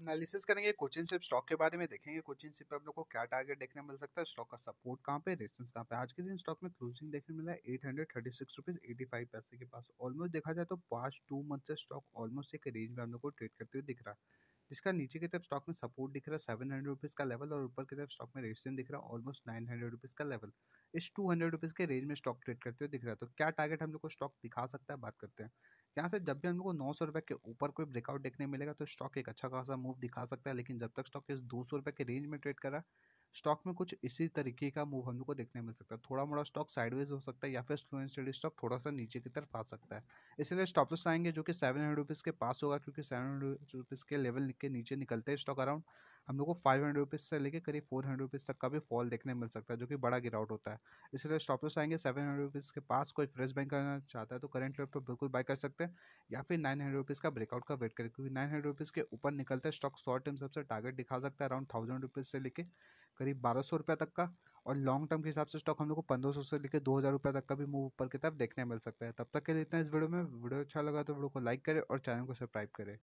Analysis करेंगे Cochin SIP stock के बारे में, देखेंगे कोचिन सिप पे आप लोग को क्या टारगेट देखने मिल सकता है, स्टॉक का सपोर्ट कहाँ पे, रेजिस्टेंस कहाँ पे। आज के दिन स्टॉक में क्लोजिंग देखने मिला है 836 रुपीज 85 पैसे के पास। ऑलमोस्ट देखा जाए तो पास्ट 2 मंथ से स्टॉक ऑलमोस्ट एक रेंज में हम लोग को ट्रेड करते हुए दिख रहा है, जिसका नीचे की तरफ स्टॉक में सपोर्ट दिख रहा है 700 रुपीज़ का लेवल, और ऊपर की तरफ स्टॉक में रेजिस्टेंस दिख रहा है ऑलमोस्ट 900 रुपीज़ का लेवल। इस 200 रुपीज़ के रेंज में स्टॉक ट्रेड करते हुए दिख रहा है। तो क्या टारगेट हम लोग को स्टॉक दिखा सकता है, बात करते हैं। यहाँ से जब भी हम लोग को 900 रुपये के ऊपर कोई ब्रेकआउट देखने मिलेगा तो स्टॉक एक अच्छा खासा मूव दिखा सकता है, लेकिन जब तक स्टॉक इस 200 रुपये के रेंज में ट्रेड कर रहा है, स्टॉक में कुछ इसी तरीके का मूव हम लोग को देखने मिल सकता है। थोड़ा मोड़ा स्टॉक साइडवेज हो सकता है या फिर स्लो एंड स्टेडी स्टॉक थोड़ा सा नीचे की तरफ आ सकता है। इसलिए स्टॉप लॉस आएंगे जो कि 700 रुपीज़ के पास होगा, क्योंकि 700 रुपीज़ के लेवल के नीचे निकलते हैं स्टॉक अराउंड हम लोग को 500 रुपीज़ से लेकर करीब 400 रुपीज़ तक का भी फॉल देखने मिल सकता है, जो कि बड़ा गिरावट होता है। इसलिए स्टॉप लॉस आएंगे 700 रुपीज़ के पास। कोई फ्रेश बाइंग करना चाहता है तो करंट लेवल पर बिल्कुल बाय कर सकते हैं, या फिर 900 रुपीज़ का ब्रेकआउट का वेट करें, क्योंकि 900 रुपीज़ के ऊपर निकलता है स्टॉक शॉर्ट टर्म सबसे टारगेट दिखा सकता है अराउंड 1000 रुपीज़ से लेके करीब 1200 रुपये तक का। और लॉन्ग टर्म के हिसाब से स्टॉक हम लोग को 1500 से लेकर 2000 रुपये तक का भी मूव ऊपर की तरफ देखने मिल सकता है। तब तक के लिए इतना इस वीडियो में। वीडियो अच्छा लगा तो वीडियो को लाइक करें और चैनल को सब्सक्राइब करें।